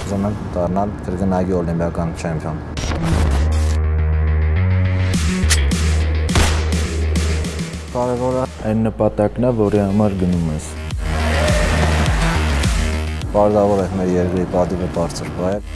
Ուզում եմ դառնալ կրկնակի օլիմպիական չեմպիոն։ Կարևորը այն նպատակն է, որի համար գնում ես։ Պարտավոր է մեր երկրի պատիվը բարձր պահել։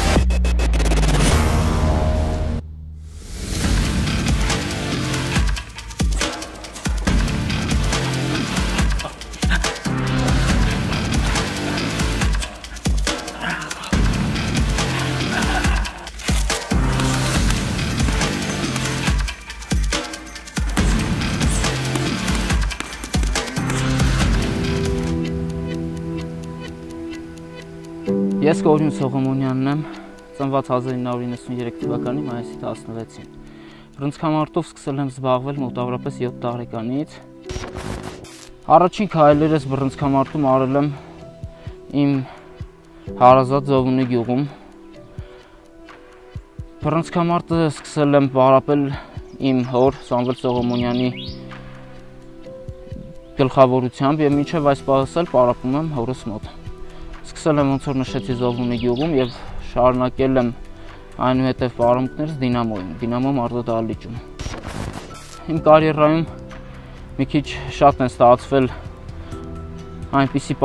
Ես Գորյուն Սողոմոնյանն եմ, ծնված 1993 թվականի մայիսի 16-ին։ Բռնցքամարտով սկսել եմ զբաղվել մոտավորապես 7 տարեկանից։ Առաջին քայլերս բռնցքամարտում արել եմ իմ հարազատ Զովունի գյուղում։ Բռնցքամարտը սկսել եմ պարապել իմ հոր Սամվել Սողոմոնյանի գլխավորությամբ եւ մինչեւ այս պահս էլ պարապում եմ հորս մոտ։ Սկսել եմ ոնց որ նշեցի Զովունի գյուղում եւ շարունակել եմ այնուհետև պարումքներս Դինամոյում, Դինամո Մարտադահլիճում։ Իմ կարիերայում մի քիչ շատ են ստացվել այնպիսի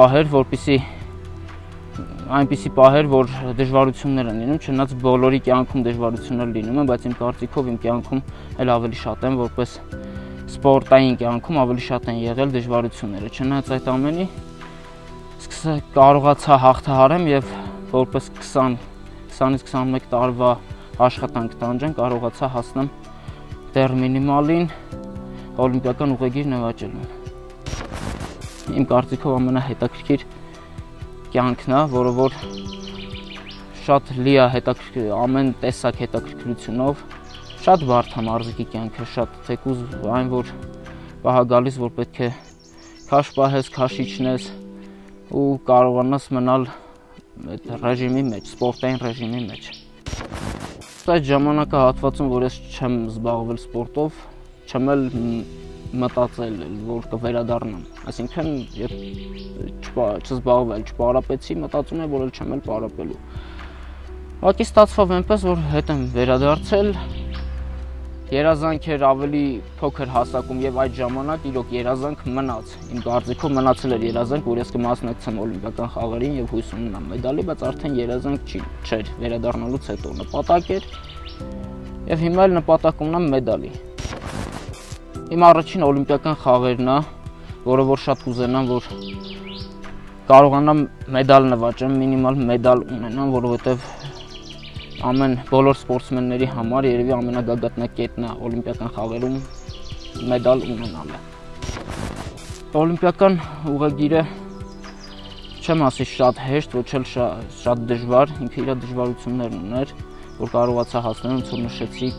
պահեր, որ դժվարություններ են լինում, չնայած բոլորի կյանքում դժվարություններ լինում են, բայց իմ կարծիքով իմ կյանքում էլ ավելի շատ են, որպես սպորտային կյանքում ավելի շատ են եղել դժվարությունները, չնայած այդ ամենի կարողացա հաղթահարեմ եւ որպես 20-ից 21 տարվա աշխատանք տանջեն կարողացա հասնեմ դեռ մինիմալին օլիմպիական ուղեգիր նվաճելուն։ Իմ կարծիքով ամենահետաքրքիր կյանքն է, որը որ շատ լի է ամեն տեսակ հետաքրքրությունով, շատ բարդ է մարզիկի կյանքը, շատ թեկուզ այն որ պահա գալիս որ պետք է քաշ պահես, քաշ իջնես ու կարողանաս մնալ այդ ռեժիմի մեջ, սպորտային ռեժիմի մեջ։ Այդ ժամանակահատվածում, որ ես չեմ զբաղվել սպորտով, չեմ էլ մտածել, որ կվերադառնամ։ Այսինքն, չզբաղվել, չպարապեցի, մտածում եմ, որ էլ չեմ էլ պարապելու։ Ուղղակի ստացվավ այնպես, որ հետ եմ վերադարձել, երազանք էր ավելի փոքր հասակում եւ այդ ժամանակ իրոք երազանք մնաց։ Իմ կարծիքով մնացել էր երազանք, որ ես կմասնակցեմ օլիմպիական խաղերին եւ հույս ունենամ մեդալի, բայց արդեն երազանք չէր, վերադառնալուց հետո նպատակ էր եւ հիմա էլ նպատակ ունեմ մեդալի։ Իմ առաջին օլիմպիական խաղերն է, որը որ շատ կուզենամ, որ կարողանամ մեդալ նվաճեմ, մինիմալ մեդալ ունենամ, որովհետեւ բոլոր սպորտսմենների համար երևի ամենագագաթնակետն է օլիմպիական խաղերում մեդալ ունենալը։ Օլիմպիական ուղեգիրը չեմ ասի շատ հեշտ, ոչ էլ շատ դժվար, ինքը իր դժվարություններն ուներ, որ կարողացա հասնել, ոնց որ նշեցի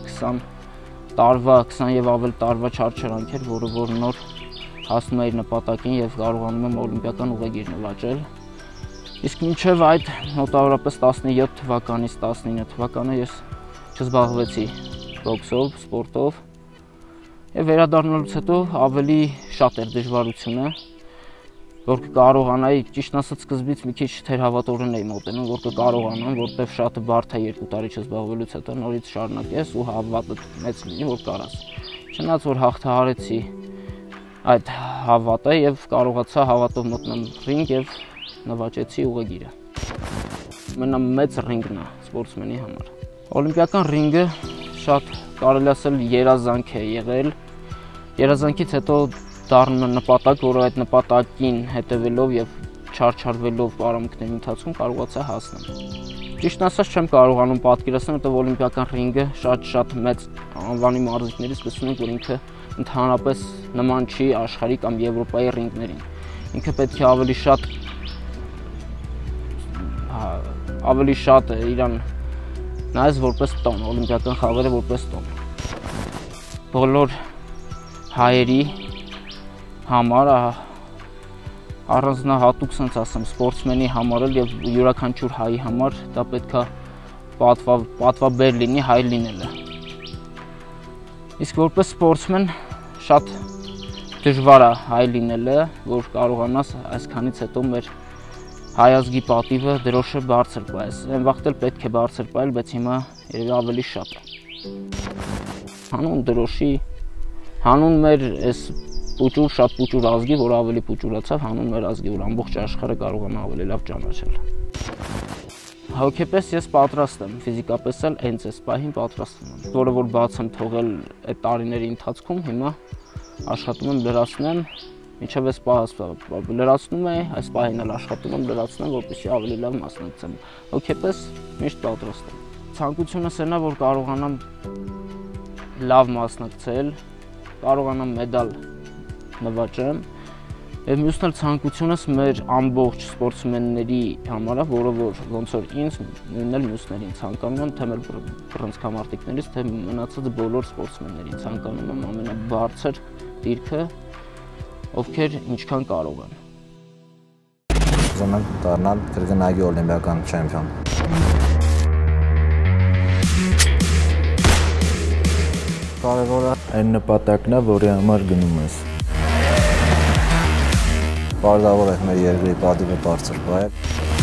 20 եւ ավել տարվա չարչարանք էր, որը որ նոր հասնում է իր նպատակին եւ կարողանում եմ օլիմպիական ուղեգիր նվաճել։ Իսկ մինչև այդ մոտավորապես 17 թվականից 19 թվականը ես չզբաղվեցի բոքսով, սպորտով եւ վերադառնալուց հետո ավելի շատ էր դժվարությունը, որ կկարողանայի, ճիշտ ասած սկզբից մի քիչ թերհավատորեն էի մոտենում, որ կկարողանամ, որտեվ շատ բարդ է 2 տարի չզբաղվելուց հետո նորից շարունակես ու հավատդ մեծ լինի, որ կարաս։ Չնայած որ հաղթահարեցի այդ հավատը եւ կարողացա հավատով մտնել ռինգ եւ նվաճեցի ուղեգիրը։ Ամենամեծ ռինգն է սպորտսմենի համար։ Օլիմպիական ռինգը շատ կարելի ասել երազանք է եղել։ Երազանքից հետո դառնում է նպատակ, որը այդ նպատակին հետևելով եւ չարչարվելով պարամունքների ընթացքում կարողացա հասնել։ Ճիշտ ասած չեմ կարողանում պատկերացնել, որտեղ օլիմպիական ռինգը շատ մեծ անվանի մարզիկներից լսում ենք, որ ինքը ընդհանրապես նման չի աշխարհի կամ Եվրոպայի ռինգներին։ Ինքը պետք է ավելի շատ իրան նայես որպես տոն, օլիմպիական խաղերը որպես տոն։ Բոլոր հայերի համար առանձնահատուկ sense ասեմ, սպորտսմենի համար եւ յուրաքանչյուր հայի համար դա պետքա պատվաբեր լինի հայ լինելը։ Իսկ որպես սպորտսմեն շատ դժվար է հայ լինելը, որ կարողանաս այսքանից հետո մեր հայ ազգի պատիվը դրոշը բարձր պայես։ Այն վաղտ էլ պետք է բարձր պայել, բայց հիմա երևի ավելի շատ է։ Հանուն դրոշի, հանուն մեր այս պուճուր, շատ պուճուր ազգի, որ ավելի պուճուրացավ, հանուն մեր ազգի, որ ամբողջ աշխարհը կարողանա ավելի լավ ճանաչել։ Հոգեպես ես պատրաստ եմ, ֆիզիկապես էլ հենց այս պահին պատրաստվում եմ, որը որ բաց եմ թողել այդ տարիների ընթացքում, հիմա աշխատում եմ լրացնեմ, մինչև այս պահը լրացնում եմ, այս պահին էլ աշխատում եմ լրացնեմ, որպեսզի ավելի լավ մասնակցեմ։ Հոգեպես միշտ պատրաստ եմ։ Ցանկությունս այն է, որ կարողանամ լավ մասնակցել, կարողանամ մեդալ նվաճեմ, եւ մյուսն էլ ցանկությունս մեր ամբողջ սպորտսմենների համար է, որը որ ոնց որ ինձ նույնն էլ մյուսներին ցանկանում եմ, թե մեր բռնցքամարտիկներից, թե մնացած բոլոր սպորտսմեններին ցանկանում եմ ամենաբարձր դիրքը, ովքեր ինչքան կարող են։ Ուզում եմ դառնալ կրկնակի օլիմպիական չեմպիոն։ Կարևորը այն նպատակն է, որի համար գնում ես։ Պարզավոր է մեր երկրի պատիվը բարձր պահել։